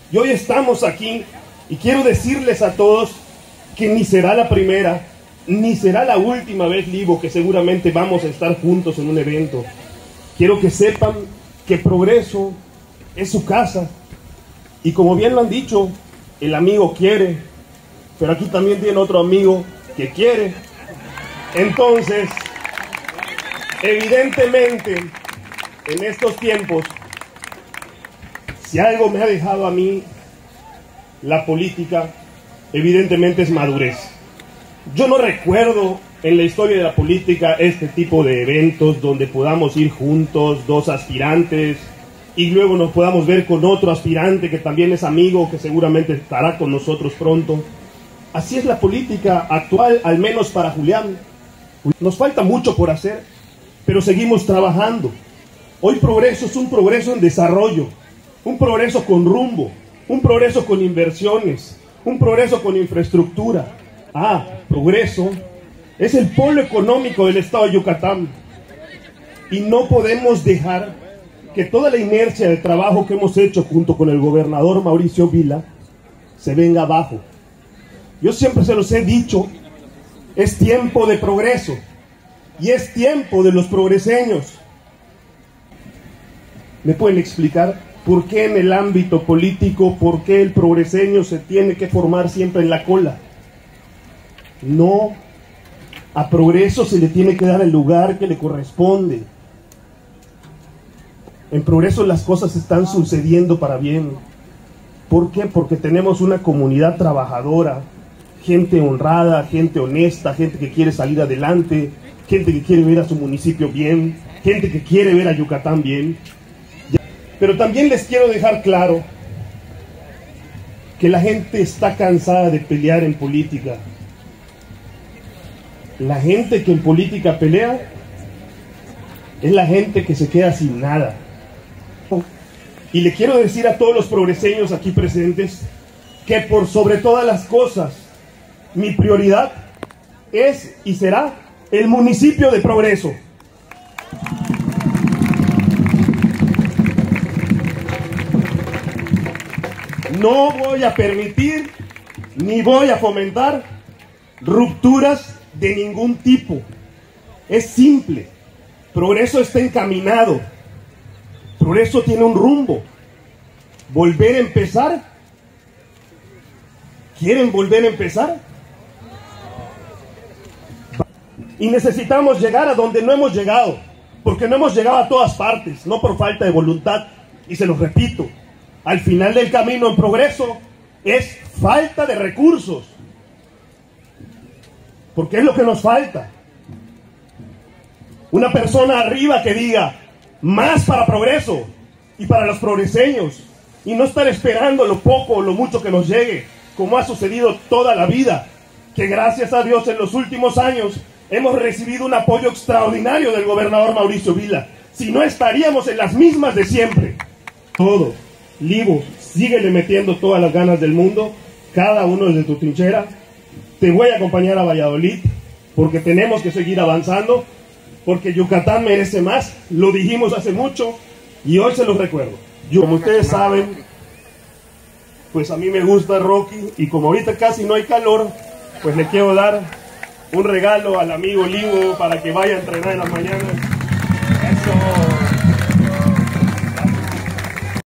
Y hoy estamos aquí y quiero decirles a todos que ni será la primera, ni será la última vez, Livo, que seguramente vamos a estar juntos en un evento. Quiero que sepan que Progreso es su casa. Y como bien lo han dicho, el amigo quiere, pero aquí también tiene otro amigo que quiere. Entonces, evidentemente, en estos tiempos, si algo me ha dejado a mí la política, evidentemente es madurez. Yo no recuerdo en la historia de la política este tipo de eventos donde podamos ir juntos, dos aspirantes, y luego nos podamos ver con otro aspirante que también es amigo, que seguramente estará con nosotros pronto. Así es la política actual, al menos para Julián. Nos falta mucho por hacer, pero seguimos trabajando. Hoy Progreso es un progreso en desarrollo, un progreso con rumbo, un progreso con inversiones, un progreso con infraestructura. Progreso es el polo económico del estado de Yucatán. Y no podemos dejar que toda la inercia del trabajo que hemos hecho junto con el gobernador Mauricio Vila se venga abajo. Yo siempre se los he dicho, es tiempo de progreso y es tiempo de los progreseños. ¿Me pueden explicar por qué en el ámbito político, por qué el progreseño se tiene que formar siempre en la cola? No, a Progreso se le tiene que dar el lugar que le corresponde. En Progreso las cosas están sucediendo para bien. ¿Por qué? Porque tenemos una comunidad trabajadora, gente honrada, gente honesta, gente que quiere salir adelante, gente que quiere ver a su municipio bien, gente que quiere ver a Yucatán bien. Pero también les quiero dejar claro que la gente está cansada de pelear en política. La gente que en política pelea es la gente que se queda sin nada. Y le quiero decir a todos los progreseños aquí presentes que por sobre todas las cosas, mi prioridad es y será el municipio de Progreso. No voy a permitir ni voy a fomentar rupturas de ningún tipo. Es simple. Progreso está encaminado. Progreso tiene un rumbo. ¿Volver a empezar? ¿Quieren volver a empezar? Y necesitamos llegar a donde no hemos llegado, porque no hemos llegado a todas partes, no por falta de voluntad. Y se los repito, al final del camino en Progreso es falta de recursos, porque es lo que nos falta. Una persona arriba que diga más para Progreso y para los progreseños, y no estar esperando lo poco o lo mucho que nos llegue, como ha sucedido toda la vida, que gracias a Dios en los últimos años hemos recibido un apoyo extraordinario del gobernador Mauricio Vila. Si no, estaríamos en las mismas de siempre. Todo. Livo, síguele metiendo todas las ganas del mundo, cada uno desde tu trinchera. Te voy a acompañar a Valladolid, porque tenemos que seguir avanzando, porque Yucatán merece más. Lo dijimos hace mucho y hoy se los recuerdo. Como ustedes saben, pues a mí me gusta Rocky, y como ahorita casi no hay calor, pues le quiero dar un regalo al amigo Livo para que vaya a entrenar en las mañanas.